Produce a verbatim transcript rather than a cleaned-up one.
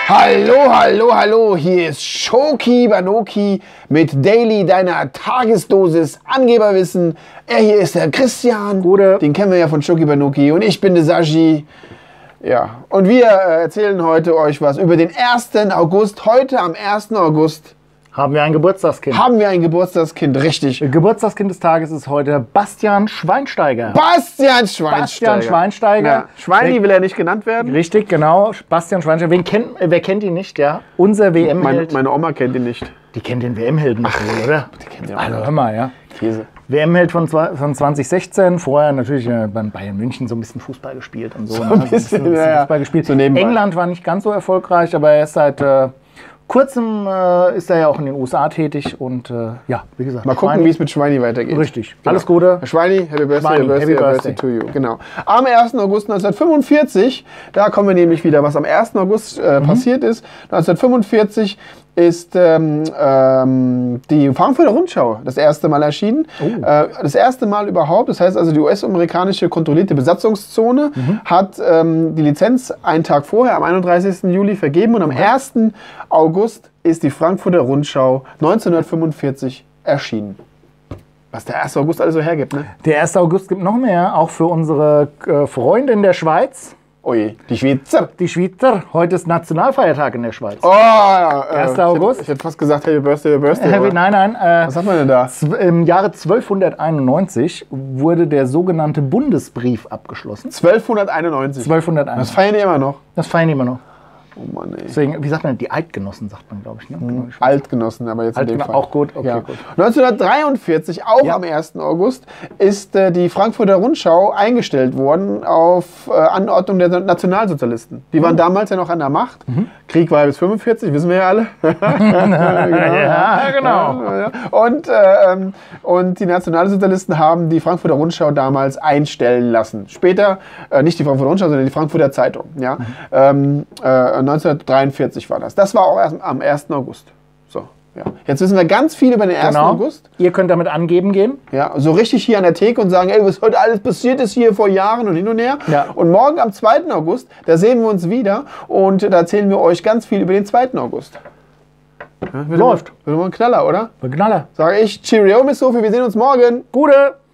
Hallo, hallo, hallo, hier ist Schoki Banoki mit Daily, deiner Tagesdosis Angeberwissen. Er hier ist der Christian, Gute. Den kennen wir ja von Schoki Banoki, und ich bin der Sashi. Ja, und wir äh, erzählen heute euch was über den ersten August. Heute am ersten August Haben wir ein Geburtstagskind. haben wir ein Geburtstagskind, richtig. Geburtstagskind des Tages ist heute Bastian Schweinsteiger. Bastian Schweinsteiger. Bastian Schweinsteiger. Ja. Schweini will er nicht genannt werden. Richtig, genau. Bastian Schweinsteiger. Wen kennt, äh, wer kennt ihn nicht? Ja, unser W Meine, M-Held. meine Oma kennt ihn nicht. Die kennt den W M-Helden noch wohl, oder? Die kennt ihn auch Also nicht. hör mal, ja. Käse. W M-Held von, zwa- von zwanzig sechzehn, vorher natürlich äh, beim Bayern München so ein bisschen Fußball gespielt und so. So ne? ein bisschen, ja, ja. Fußball gespielt. So nebenbei. England war nicht ganz so erfolgreich, aber er ist seit äh, kurzem äh, ist er ja auch in den U S A tätig und äh, ja, wie gesagt. Mal gucken, Schweini- wie es mit Schweini weitergeht. Richtig. Genau. Alles Gute. Herr Schweini, Happy Birthday, Schweini, Happy Birthday, Happy Happy Birthday Birthday. to you. Genau. Am ersten August neunzehnhundertfünfundvierzig, da kommen wir nämlich wieder, was am ersten August äh, Mhm. passiert ist. neunzehnhundertfünfundvierzig ist ähm, ähm, die Frankfurter Rundschau das erste Mal erschienen. Oh. Äh, das erste Mal überhaupt. Das heißt also, die U S-amerikanische kontrollierte Besatzungszone Mhm. hat ähm, die Lizenz einen Tag vorher, am einunddreißigsten Juli, vergeben. Und am ersten August ist die Frankfurter Rundschau neunzehnhundertfünfundvierzig erschienen. Was der erste August alles so hergibt, ne? Der erste August gibt noch mehr, auch für unsere äh, Freunde in der Schweiz. Oje, die Schweizer. Die Schweizer, heute ist Nationalfeiertag in der Schweiz. Oh, ja, äh, erster ich August. hätte, ich hätte fast gesagt, Happy Birthday, Happy Birthday. Happy, aber nein, nein. Äh, was sagt man denn da? zw- Im Jahre zwölfhunderteinundneunzig wurde der sogenannte Bundesbrief abgeschlossen. zwölfhunderteinundneunzig. Das zwölfhunderteinundneunzig. feiern die immer noch. Das feiern die immer noch. Oh Mann, ey. Deswegen, wie sagt man, die Eidgenossen, sagt man, glaube ich. Ne? Genau, die Schweizer. Altgenossen, aber jetzt in dem Altgenossen, Fall. auch gut, okay, ja. gut. neunzehnhundertdreiundvierzig, auch Ja. am ersten August, ist äh, die Frankfurter Rundschau eingestellt worden auf äh, Anordnung der Nationalsozialisten. Die waren damals ja noch an der Macht. Krieg war ja bis fünfundvierzig, wissen wir ja alle. Ja, genau. Ja, ja. Und, äh, ähm, und die Nationalsozialisten haben die Frankfurter Rundschau damals einstellen lassen. Später, äh, nicht die Frankfurter Rundschau, sondern die Frankfurter Zeitung. Ja? Ähm, äh, neunzehnhundertdreiundvierzig war das. Das war auch erst am ersten August. So, ja. Jetzt wissen wir ganz viel über den ersten Genau. August. Ihr könnt damit angeben gehen. Ja, so richtig hier an der Theke und sagen, ey, was heute alles passiert ist hier vor Jahren und hin und her. Ja. Und morgen am zweiten August, da sehen wir uns wieder und da erzählen wir euch ganz viel über den zweiten August. Ja, wird Läuft. Immer, wird immer ein Knaller, oder? Knaller. Sage ich, Cheerio, Miss Sophie, wir sehen uns morgen. Gute.